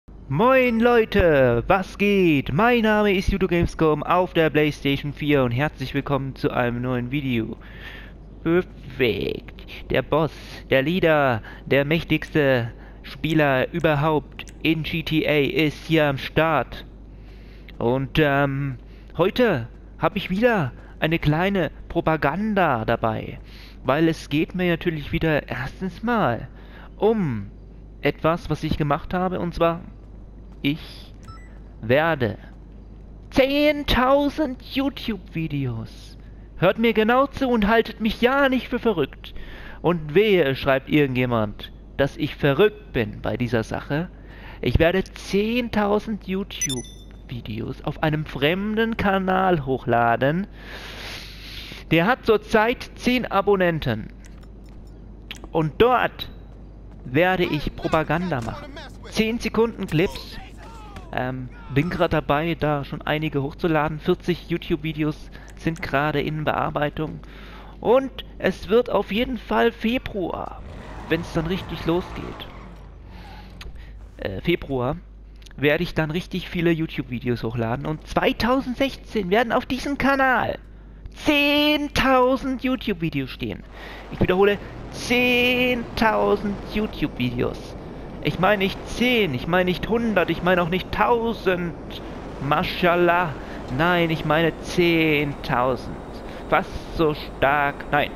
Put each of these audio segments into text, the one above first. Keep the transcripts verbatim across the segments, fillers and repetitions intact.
Moin Leute, was geht? Mein Name ist Judo Gamescom auf der PlayStation vier und herzlich willkommen zu einem neuen Video. Perfekt. Der Boss, der Leader, der mächtigste Spieler überhaupt in G T A ist hier am Start. Und ähm, heute habe ich wieder eine kleine Propaganda dabei, weil es geht mir natürlich wieder erstens mal um etwas, was ich gemacht habe, und zwar ich werde zehntausend YouTube-Videos. Hört mir genau zu und haltet mich ja nicht für verrückt. Und wehe, schreibt irgendjemand, dass ich verrückt bin bei dieser Sache. Ich werde zehntausend YouTube-Videos auf einem fremden Kanal hochladen. Der hat zurzeit zehn Abonnenten. Und dort werde ich Propaganda machen. zehn Sekunden Clips. Ähm, bin gerade dabei, da schon einige hochzuladen. vierzig YouTube-Videos sind gerade in Bearbeitung. Und es wird auf jeden Fall Februar, wenn es dann richtig losgeht. Äh, Februar werde ich dann richtig viele YouTube-Videos hochladen. Und zweitausendsechzehn werden auf diesem Kanal zehntausend YouTube-Videos stehen. Ich wiederhole, zehntausend YouTube-Videos. Ich meine nicht zehn, ich meine nicht hundert, ich meine auch nicht tausend. Mashallah. Nein, ich meine zehntausend. Fast so stark. Nein.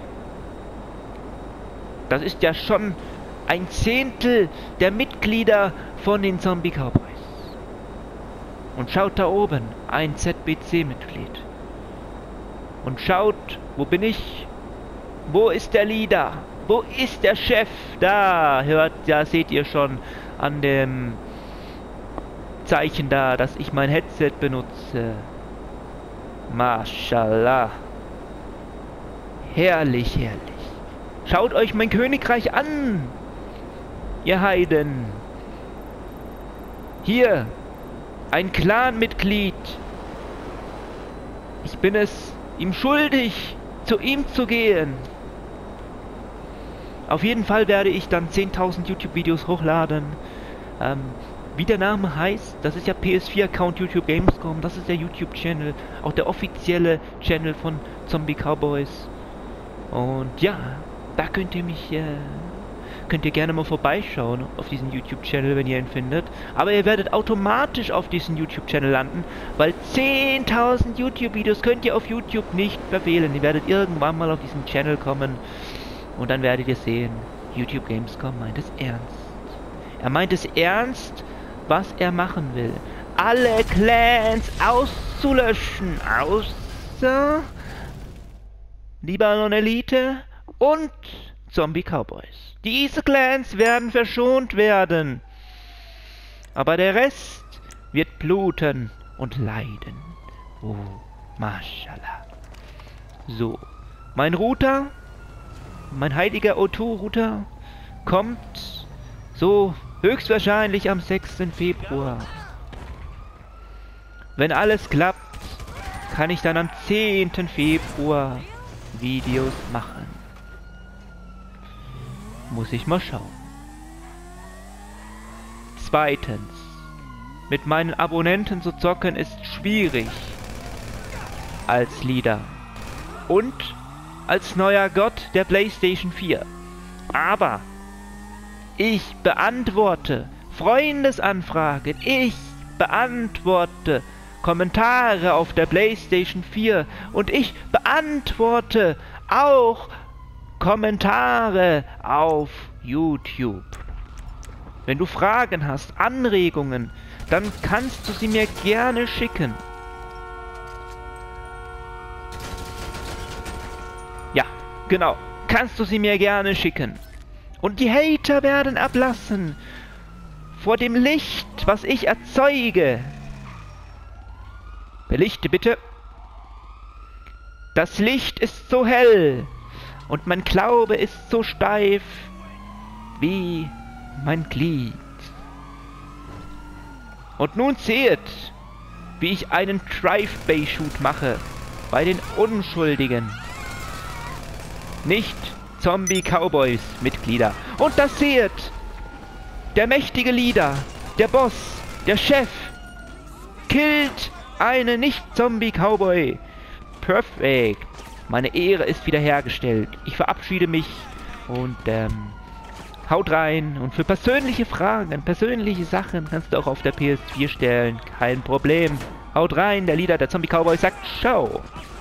Das ist ja schon ein Zehntel der Mitglieder von den Zombie Cowboys. Und schaut da oben, ein Z B C-Mitglied. Und schaut, wo bin ich? Wo ist der Leader? Wo ist der Chef? Da, hört, ja, seht ihr schon an dem Zeichen da, dass ich mein Headset benutze. Mashallah. Herrlich, herrlich. Schaut euch mein Königreich an, ihr Heiden. Hier, ein Clanmitglied. Ich bin es ihm schuldig, zu ihm zu gehen. Auf jeden Fall werde ich dann zehntausend YouTube-Videos hochladen. Ähm, wie der Name heißt, das ist ja P S vier Account YouTube Gamescom, das ist der YouTube-Channel, auch der offizielle Channel von Zombie Cowboys. Und ja, da könnt ihr mich, äh, könnt ihr gerne mal vorbeischauen auf diesen YouTube-Channel, wenn ihr ihn findet. Aber ihr werdet automatisch auf diesen YouTube-Channel landen, weil zehntausend YouTube-Videos könnt ihr auf YouTube nicht verfehlen. Ihr werdet irgendwann mal auf diesen Channel kommen. Und dann werdet ihr sehen, YouTube Gamescom meint es ernst. Er meint es ernst, was er machen will. Alle Clans auszulöschen, außer Libanon Elite und Zombie Cowboys. Diese Clans werden verschont werden. Aber der Rest wird bluten und leiden. Oh, Mashallah. So, mein Router... Mein heiliger O zwei Router kommt so höchstwahrscheinlich am sechsten Februar. Wenn alles klappt, kann ich dann am zehnten Februar Videos machen. Muss ich mal schauen. Zweitens, mit meinen Abonnenten zu zocken ist schwierig. Als Leader. Und als neuer Gott der PlayStation vier. Aber ich beantworte Freundesanfragen. Ich beantworte Kommentare auf der PlayStation vier. Und ich beantworte auch Kommentare auf YouTube. Wenn du Fragen hast, Anregungen, dann kannst du sie mir gerne schicken. Genau, kannst du sie mir gerne schicken. Und die Hater werden ablassen vor dem Licht, was ich erzeuge. Belichte bitte. Das Licht ist so hell und mein Glaube ist so steif wie mein Glied. Und nun seht, wie ich einen Drive-By-Shoot mache bei den Unschuldigen. Nicht Zombie Cowboys Mitglieder. Und das seht, der mächtige Leader, der Boss, Der Chef killt einen Nicht-Zombie-Cowboy. Perfekt. Meine Ehre ist wiederhergestellt. Ich verabschiede mich und ähm, haut rein. Und für persönliche Fragen, persönliche Sachen kannst du auch auf der P S vier stellen. Kein Problem. Haut rein. Der Leader der Zombie-Cowboy sagt Ciao.